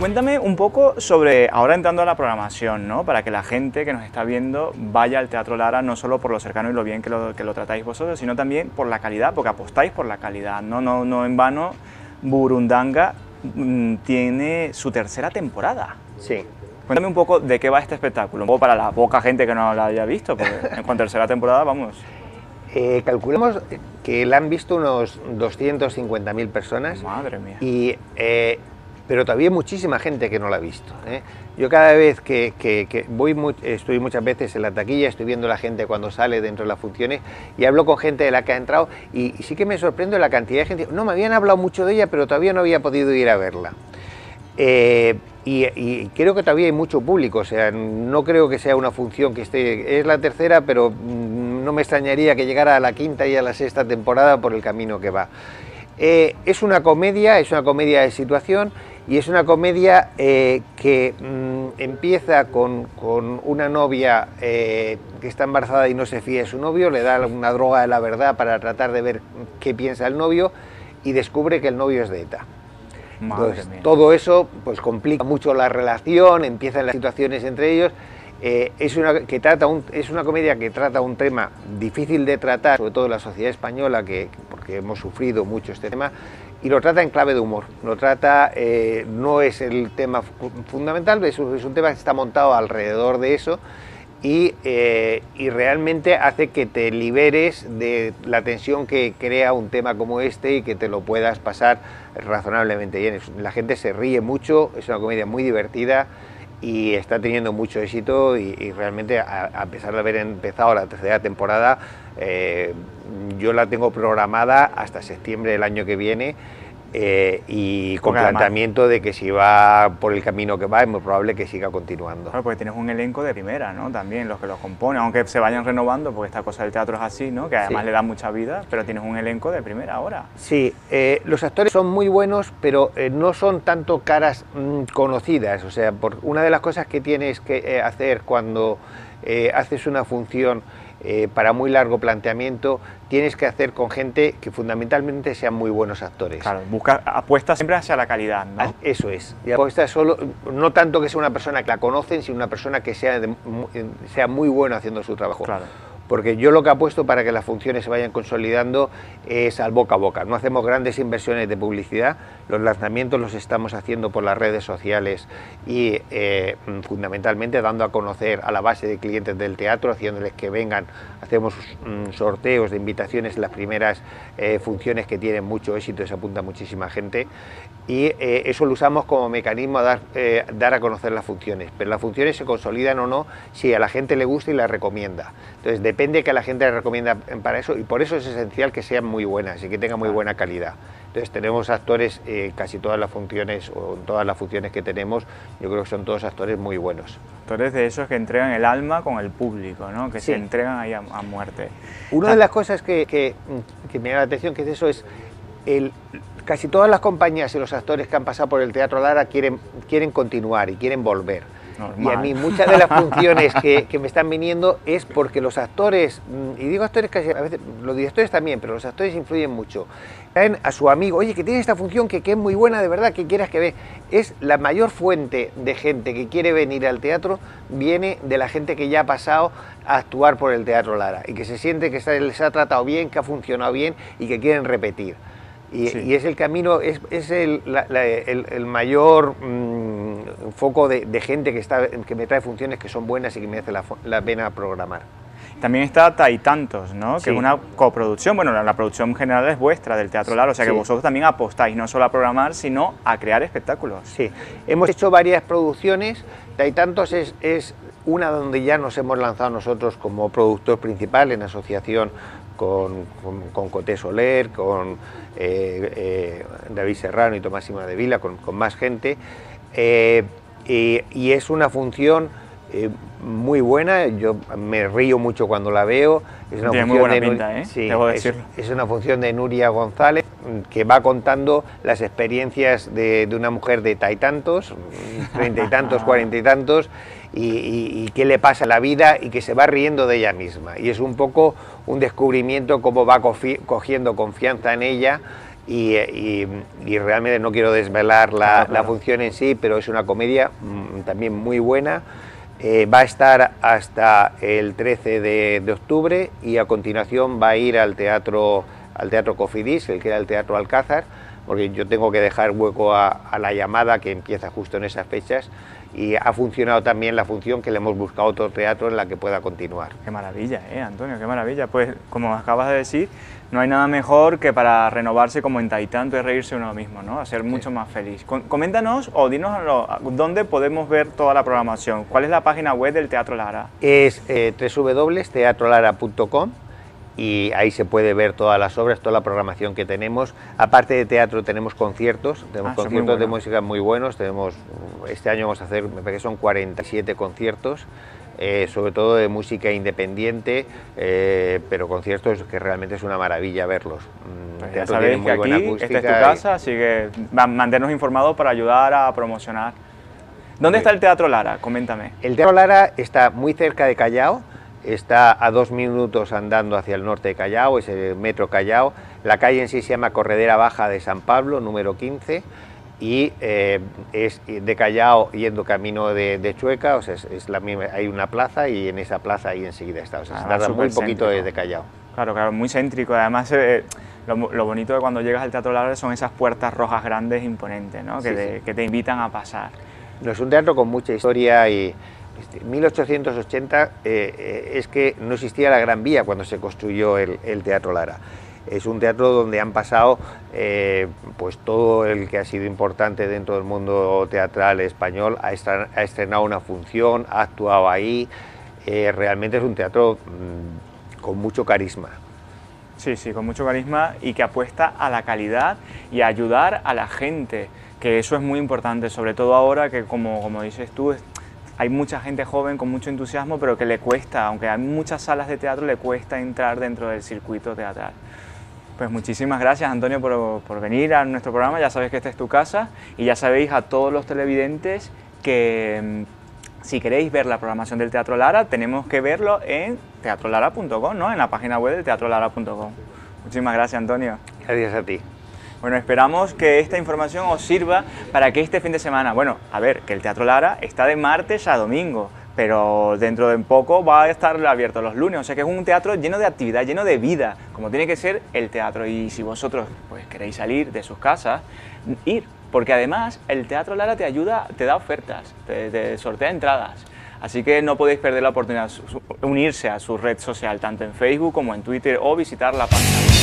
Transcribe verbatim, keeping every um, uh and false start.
Cuéntame un poco sobre, ahora entrando a la programación, ¿no? Para que la gente que nos está viendo vaya al Teatro Lara, no solo por lo cercano y lo bien que lo, que lo tratáis vosotros, sino también por la calidad, porque apostáis por la calidad, ¿no? No, no en vano, Burundanga mmm, tiene su tercera temporada. Sí. Cuéntame un poco de qué va este espectáculo, un poco para la poca gente que no lo haya visto, porque en cuanto a tercera temporada, vamos... Eh, calculamos que la han visto unos doscientas cincuenta mil personas. Madre mía. Y, eh, pero todavía hay muchísima gente que no la ha visto, ¿eh? Yo cada vez que, que, que voy, muy, estoy muchas veces en la taquilla, estoy viendo a la gente cuando sale dentro de las funciones y hablo con gente de la que ha entrado y, y sí que me sorprende la cantidad de gente. No, me habían hablado mucho de ella, pero todavía no había podido ir a verla. Eh, y, y creo que todavía hay mucho público, o sea, no creo que sea una función que esté, es la tercera, pero no me extrañaría que llegara a la quinta y a la sexta temporada por el camino que va. Eh, es una comedia, es una comedia de situación y es una comedia eh, que mmm, empieza con, con una novia eh, que está embarazada y no se fía de su novio, le da una droga de la verdad para tratar de ver qué piensa el novio y descubre que el novio es de ETA. Entonces, todo eso pues complica mucho la relación, empiezan las situaciones entre ellos. Eh, es, una, que trata un, es una comedia que trata un tema difícil de tratar, sobre todo en la sociedad española, que, porque hemos sufrido mucho este tema, y lo trata en clave de humor. Lo trata, eh, no es el tema fundamental, es un, es un tema que está montado alrededor de eso, y, eh, y realmente hace que te liberes de la tensión que crea un tema como este y que te lo puedas pasar razonablemente bien. La gente se ríe mucho, es una comedia muy divertida y está teniendo mucho éxito y, y realmente a, a pesar de haber empezado la tercera temporada, eh, yo la tengo programada hasta septiembre del año que viene. Eh, y con porque planteamiento además, de que si va por el camino que va es muy probable que siga continuando. Claro, porque tienes un elenco de primera, ¿no? También los que los componen, aunque se vayan renovando, porque esta cosa del teatro es así, ¿no? Que además sí, le da mucha vida, pero tienes un elenco de primera ahora. Sí, eh, los actores son muy buenos, pero eh, no son tanto caras mmm, conocidas, o sea, por una de las cosas que tienes que eh, hacer cuando eh, haces una función Eh, para muy largo planteamiento, tienes que hacer con gente que fundamentalmente sean muy buenos actores. Claro, busca, apuesta siempre hacia la calidad, ¿no? Eso es, y apuesta solo, no tanto que sea una persona que la conocen, sino una persona que sea, de, sea muy buena haciendo su trabajo. Claro. Porque yo lo que apuesto para que las funciones se vayan consolidando es al boca a boca. No hacemos grandes inversiones de publicidad, los lanzamientos los estamos haciendo por las redes sociales y eh, fundamentalmente dando a conocer a la base de clientes del teatro, haciéndoles que vengan, hacemos mm, sorteos de invitaciones en las primeras eh, funciones que tienen mucho éxito y se apunta muchísima gente y eh, eso lo usamos como mecanismo a dar, eh, dar a conocer las funciones, pero las funciones se consolidan o no si a la gente le gusta y las recomienda. Entonces depende que a la gente le recomienda para eso y por eso es esencial que sean muy buenas y que tengan muy buena calidad. Entonces tenemos actores, eh, casi todas las funciones o todas las funciones que tenemos, yo creo que son todos actores muy buenos. Actores de esos que entregan el alma con el público, ¿no? Que sí, se entregan ahí a, a muerte. Una de las cosas que, que, que me llama la atención que es eso es el... Casi todas las compañías y los actores que han pasado por el Teatro Lara quieren, quieren continuar y quieren volver. Normal. Y a mí muchas de las funciones que, que me están viniendo es porque los actores, y digo actores casi, a veces los directores también, pero los actores influyen mucho. Traen a su amigo, oye, que tiene esta función que, que es muy buena, de verdad, que quieras que ve. Es la mayor fuente de gente que quiere venir al teatro, viene de la gente que ya ha pasado a actuar por el Teatro Lara y que se siente que se les ha tratado bien, que ha funcionado bien y que quieren repetir. Y, sí, y es el camino, es, es el, la, la, el, el mayor mmm, foco de, de gente que, está, que me trae funciones que son buenas y que merece la, la pena programar. También está Taitantos, ¿no? Sí. Que es una coproducción, bueno, la, la producción general es vuestra, del Teatro Lara, o sea que sí, vosotros también apostáis no solo a programar, sino a crear espectáculos. Sí, hemos hecho varias producciones, Taitantos es, es una donde ya nos hemos lanzado nosotros como productor principal en asociación con, con, con Coté Soler, con eh, eh, David Serrano y Tomás Simón de Vila, con, con más gente, eh, y, y es una función eh, muy buena, yo me río mucho cuando la veo. Es una Tiene función muy buena de pinta, ¿eh? Sí, Debo es, decirlo. Es una función de Nuria González que va contando las experiencias de, de una mujer de taitantos, treinta y tantos, cuarenta y tantos, y, y, y qué le pasa a la vida y que se va riendo de ella misma. Y es un poco un descubrimiento cómo va cogiendo confianza en ella y, y, y realmente no quiero desvelar la, claro, claro. la función en sí, pero es una comedia mmm, también muy buena. Eh, va a estar hasta el trece de, de octubre y a continuación va a ir al teatro, al teatro Cofidis, el que era el Teatro Alcázar, porque yo tengo que dejar hueco a, a la llamada que empieza justo en esas fechas, y ha funcionado también la función que le hemos buscado otro teatro en la que pueda continuar. Qué maravilla, eh, Antonio, qué maravilla. Pues como acabas de decir, no hay nada mejor que para renovarse, comentar y tanto, es reírse uno mismo, ¿no? A ser mucho sí. más feliz. Coméntanos o dinos lo, dónde podemos ver toda la programación. ¿Cuál es la página web del Teatro Lara? Es eh, doble u doble u doble u punto teatro lara punto com y ahí se puede ver todas las obras, toda la programación que tenemos. Aparte de teatro tenemos conciertos, tenemos ah, conciertos bueno. de música muy buenos. Tenemos, este año vamos a hacer, me parece que son cuarenta y siete conciertos. Eh, sobre todo de música independiente, eh, pero conciertos que realmente es una maravilla verlos. Pues ya sabéis que aquí esta es tu casa, y... así que mantenernos informados para ayudar a promocionar. ¿Dónde sí. está el Teatro Lara? Coméntame. El Teatro Lara está muy cerca de Callao, está a dos minutos andando hacia el norte de Callao, es el metro Callao. La calle en sí se llama Corredera Baja de San Pablo, número quince. Y eh, es de Callao yendo camino de, de Chueca, o sea, es, es la misma, hay una plaza y en esa plaza ahí enseguida está, o sea, ah, se tarda muy poquito desde Callao. Claro, claro, muy céntrico, además eh, lo, lo bonito de cuando llegas al Teatro Lara son esas puertas rojas grandes imponentes, ¿no? que, sí, te, sí. que te invitan a pasar. No, es un teatro con mucha historia y en mil ochocientos ochenta eh, es que no existía la Gran Vía cuando se construyó el, el Teatro Lara. Es un teatro donde han pasado eh, pues todo el que ha sido importante dentro del mundo teatral español, ha estrenado una función, ha actuado ahí, eh, realmente es un teatro mmm, con mucho carisma. Sí, sí, con mucho carisma y que apuesta a la calidad y a ayudar a la gente, que eso es muy importante, sobre todo ahora que como, como dices tú, hay mucha gente joven con mucho entusiasmo, pero que le cuesta, aunque hay muchas salas de teatro, le cuesta entrar dentro del circuito teatral. Pues muchísimas gracias, Antonio, por, por venir a nuestro programa. Ya sabéis que esta es tu casa y ya sabéis a todos los televidentes que si queréis ver la programación del Teatro Lara, tenemos que verlo en teatro lara punto com, ¿no? En la página web de teatro lara punto com. Muchísimas gracias, Antonio. Gracias a ti. Bueno, esperamos que esta información os sirva para que este fin de semana, bueno, a ver, que el Teatro Lara está de martes a domingo, pero dentro de poco va a estar abierto los lunes, o sea que es un teatro lleno de actividad, lleno de vida, como tiene que ser el teatro. Y si vosotros pues queréis salir de sus casas, ir, porque además el Teatro Lara te ayuda, te da ofertas, te, te sortea entradas, así que no podéis perder la oportunidad de unirse a su red social, tanto en Facebook como en Twitter, o visitar la página.